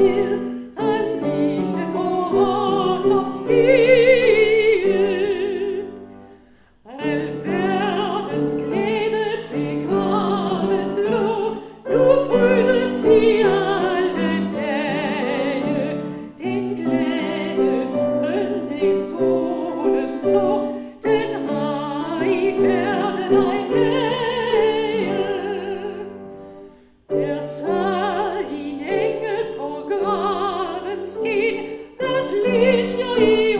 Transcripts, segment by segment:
vil han ville for os opstige. Alverdens glæde begravet lå, nu frydes vi alle dage. Den glæde søndag solen så, den har i verden ej mage. Der sad en engel på gravens sten, blandt linjer i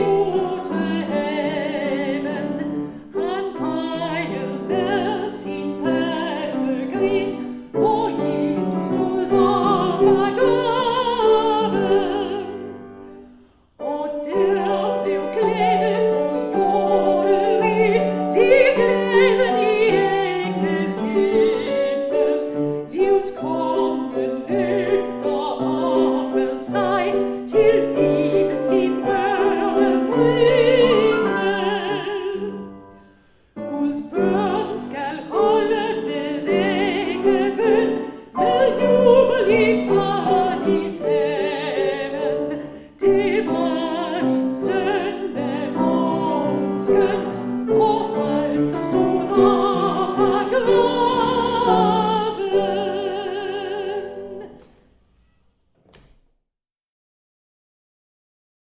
Otehaven. Han pegede med sin palmegrin, hvor Jesus stod op ad graven. Og der blev glæde på jorderi, lige glæden i engels himmel. Livskongen løfter op med sig til livet sin børnefrimmel. Guds børn